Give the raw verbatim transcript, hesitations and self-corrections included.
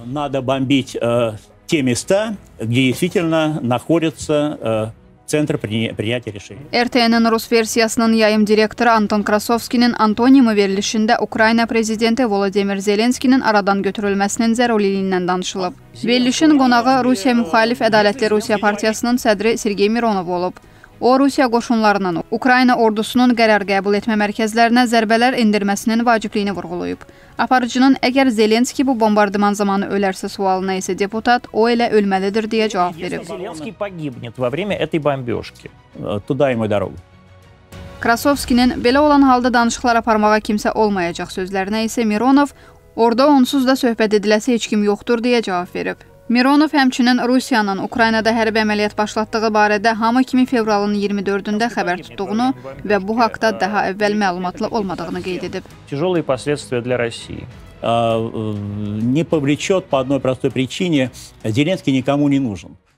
Надо бомбить э, те места, где действительно находится э, центр принятия решений. R T N'nin Rus versiyasının yayım direktoru Anton Krasovski'nin Antoniyum verilişində Ukrayna prezidenti Volodymyr Zelenskinin aradan götürülməsinin zəruriliyindən danışılıb. Verilişin qonağı Rusiya müxalif Ədalətli Rusiya Partiyasının sədri Sergey Mironov olub. O, Rusiya qoşunlarının Ukrayna ordusunun qərar qəbul etmə mərkəzlərinə zərbələr endirməsinin vacibliyini vurğulayıb. Aparıcının əgər Zelenski bu bombardıman zamanı ölərsə sualına isə deputat o elə ölməlidir deyə cavab verib. Krasovskinin belə olan halda danışıqlar aparmağa kimsə olmayacaq sözlərinə isə Mironov, orada onsuz da söhbət ediləsi heç kim yoxdur deyə cavab verib. Mironov həmçinin Rusiyanın Ukraynada hərbi əməliyyat başlatdığı barədə hamı kimi fevralın iyirmi dördündə xəbər tutduğunu və bu haqda daha əvvəl məlumatlı olmadığını qeyd edib. Не повлечет по одной простой причине. Зеленский никому не нужен.